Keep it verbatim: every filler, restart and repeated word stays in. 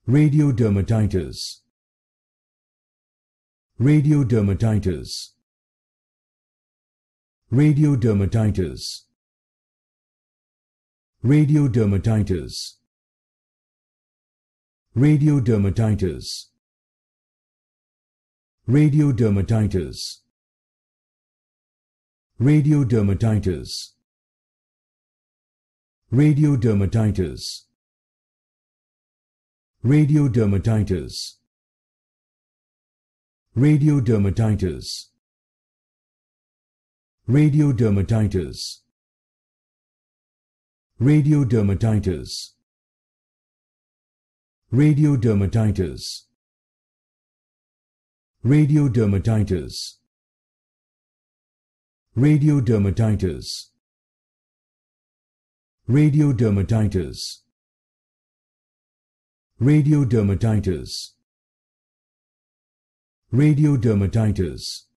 Radiodermatitis. Radiodermatitis. Radiodermatitis. Radiodermatitis. Radiodermatitis. Radiodermatitis. Radiodermatitis. Radiodermatitis. Radiodermatitis. Radiodermatitis. Radiodermatitis. Radiodermatitis. Radiodermatitis. Radiodermatitis. Radiodermatitis. Radiodermatitis. Radiodermatitis. Radiodermatitis.